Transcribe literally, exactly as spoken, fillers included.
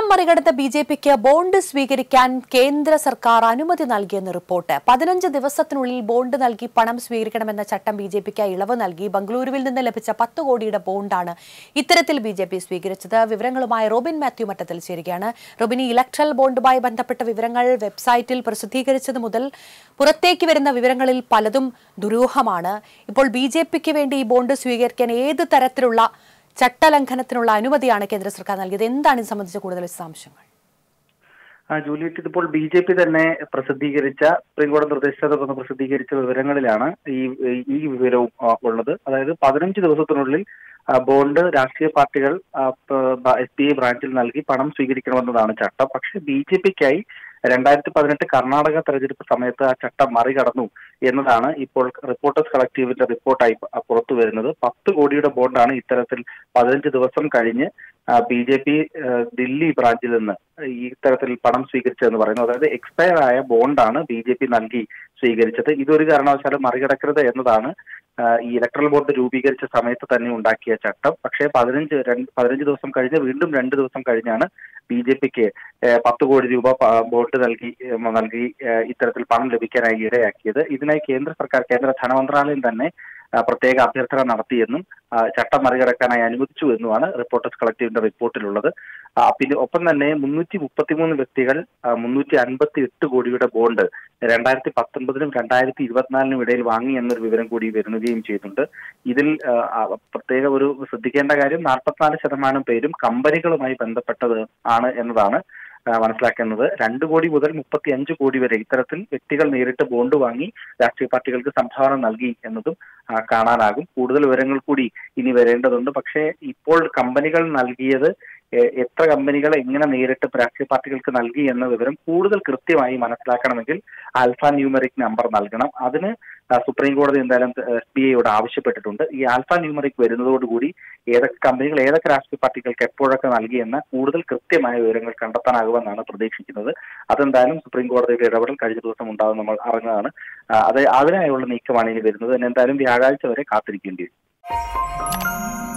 ചട്ടം മറികടന്ന B J പിക്ക് ബോണ്ട് സ്വീകരിക്കാൻ കേന്ദ്ര സർക്കാർ അനുമതി നൽകിയെന്ന് റിപ്പോർട്ട്. പതിനഞ്ച് ദിവസത്തിനുള്ളിൽ ബോണ്ട് നൽകി പണം സ്വീകരിക്കണമെന്ന ചട്ടം ബി ജെ പിക്ക് ഇളവ് നൽകി. ബംഗളൂരുവിൽ നിന്ന് ലഭിച്ച പത്ത് കോടിയുടെ ബോണ്ടാണ് ഇത്തരത്തിൽ ബി ജെ പി സ്വീകരിച്ചത്. വിവരങ്ങളുമായി റോബിൻ മാത്യു മട്ടത്തിൽ ചേരുകയാണ്. റോബിനി, ഇലക്ട്രൽ ബോണ്ടുമായി ബന്ധപ്പെട്ട വിവരങ്ങൾ വെബ്സൈറ്റിൽ പ്രസിദ്ധീകരിച്ചത് മുതൽ പുറത്തേക്ക് വരുന്ന വിവരങ്ങളിൽ പലതും ദുരൂഹമാണ്. ഇപ്പോൾ ബി ജെ പിക്ക് വേണ്ടി ഈ ബോണ്ട് സ്വീകരിക്കാൻ ഏത് തരത്തിലുള്ള ചട്ടലംഘനത്തിനുള്ള അനുമതിയാണ് കേന്ദ്ര സർക്കാർ നൽകിയത്? എന്താണ് ഇത് സംബന്ധിച്ച കൂടുതൽ വിശദാംശങ്ങൾ? ജൂലിയറ്റ്, ഇതിപ്പോൾ ബി ജെ പി തന്നെ പ്രസിദ്ധീകരിച്ച സുപ്രീം കോടതി നിർദ്ദേശത്തെ തുടർന്ന് പ്രസിദ്ധീകരിച്ച വിവരങ്ങളിലാണ് ഈ ഈ വിവരവും ഉള്ളത്. അതായത് പതിനഞ്ച് ദിവസത്തിനുള്ളിൽ ബോണ്ട് രാഷ്ട്രീയ പാർട്ടികൾ എസ് ബി ഐ ബ്രാഞ്ചിൽ നൽകി പണം സ്വീകരിക്കണമെന്നതാണ് ചട്ടം. പക്ഷേ ബി ജെ പിക്കായി രണ്ടായിരത്തി പതിനെട്ട് കർണാടക തെരഞ്ഞെടുപ്പ് സമയത്ത് ആ ചട്ടം മറികടന്നു എന്നതാണ് ഇപ്പോൾ റിപ്പോർട്ടേഴ്സ് കളക്റ്റീവിന്റെ റിപ്പോർട്ടായി പുറത്തു വരുന്നത്. പത്ത് കോടിയുടെ ബോണ്ടാണ് ഇത്തരത്തിൽ പതിനഞ്ച് ദിവസം കഴിഞ്ഞ് ബി ജെ പി ദില്ലി ബ്രാഞ്ചിൽ നിന്ന് ഈ ഇത്തരത്തിൽ പണം സ്വീകരിച്ചതെന്ന് പറയുന്നു. അതായത് എക്സ്പയർ ആയ ബോണ്ടാണ് ബി ജെ പി നൽകി സ്വീകരിച്ചത്. ഇതൊരു കാരണവശാലും മറികടക്കരുത് എന്നതാണ് ഈ ഇലക്ട്രൽ ബോർഡ് രൂപീകരിച്ച സമയത്ത് തന്നെ ഉണ്ടാക്കിയ ചട്ടം. പക്ഷേ പതിനഞ്ച് രണ്ട് പതിനഞ്ച് ദിവസം കഴിഞ്ഞ് വീണ്ടും രണ്ട് ദിവസം കഴിഞ്ഞാണ് ബി ജെ പിക്ക് പത്ത് കോടി രൂപ ബോണ്ട് നൽകി നൽകി ഇത്തരത്തിൽ പണം ലഭിക്കാനായി ഇടയാക്കിയത്. ഇതിനായി കേന്ദ്ര സർക്കാർ കേന്ദ്ര ധനമന്ത്രാലയം തന്നെ പ്രത്യേക അഭ്യർത്ഥന നടത്തിയെന്നും ചട്ടം മറികടക്കാനായി അനുവദിച്ചു എന്നുമാണ് റിപ്പോർട്ടേഴ്സ് കളക്റ്റീവിന്റെ റിപ്പോർട്ടിലുള്ളത്. പിന്നെ ഒപ്പം തന്നെ മുന്നൂറ്റി മുപ്പത്തിമൂന്ന് വ്യക്തികൾ മുന്നൂറ്റി അൻപത്തി എട്ട് കോടിയുടെ ബോണ്ട് രണ്ടായിരത്തി പത്തൊൻപതിനും രണ്ടായിരത്തി ഇരുപത്തിനാലിനും ഇടയിൽ വാങ്ങി എന്നൊരു വിവരം കൂടി വരുന്നുകയും ചെയ്യുന്നുണ്ട്. ഇതിൽ പ്രത്യേക ഒരു ശ്രദ്ധിക്കേണ്ട കാര്യം നാൽപ്പത്തിനാല് ശതമാനം പേരും കമ്പനികളുമായി ബന്ധപ്പെട്ടത് ആണ് എന്നതാണ് മനസ്സിലാക്കുന്നത്. രണ്ട് കോടി മുതൽ മുപ്പത്തി അഞ്ച് കോടി വരെ ഇത്തരത്തിൽ വ്യക്തികൾ നേരിട്ട് ബോണ്ട് വാങ്ങി രാഷ്ട്രീയ പാർട്ടികൾക്ക് സംഭാവന നൽകി എന്നതും കാണാനാകും. കൂടുതൽ വിവരങ്ങൾ കൂടി ഇനി വരേണ്ടതുണ്ട്. പക്ഷേ ഇപ്പോൾ കമ്പനികൾ നൽകിയത് എത്ര കമ്പനികൾ എങ്ങനെ നേരിട്ട് രാഷ്ട്രീയ പാർട്ടികൾക്ക് നൽകി എന്ന വിവരം കൂടുതൽ കൃത്യമായി മനസ്സിലാക്കണമെങ്കിൽ ആൽഫ ന്യൂമറിക് നമ്പർ നൽകണം. അതിന് സുപ്രീം കോടതി എന്തായാലും എസ് ബി ഐയോട് ആവശ്യപ്പെട്ടിട്ടുണ്ട്. ഈ ആൽഫ ന്യൂമറിക് വരുന്നതോടുകൂടി ഏതൊക്കെ കമ്പനികൾ ഏതൊക്കെ രാഷ്ട്രീയ പാർട്ടികൾക്ക് എപ്പോഴൊക്കെ നൽകിയെന്ന കൂടുതൽ കൃത്യമായ വിവരങ്ങൾ കണ്ടെത്താനാകുമെന്നാണ് പ്രതീക്ഷിക്കുന്നത്. അതെന്തായാലും സുപ്രീം കോടതിയുടെ ഇടപെടൽ കഴിഞ്ഞ ദിവസം ഉണ്ടാകും നമ്മൾ അറിഞ്ഞതാണ്. അത് അതിനായുള്ള നീക്കമാണ് ഇനി വരുന്നത്. എന്തായാലും വ്യാഴാഴ്ച വരെ കാത്തിരിക്കേണ്ടി വരും.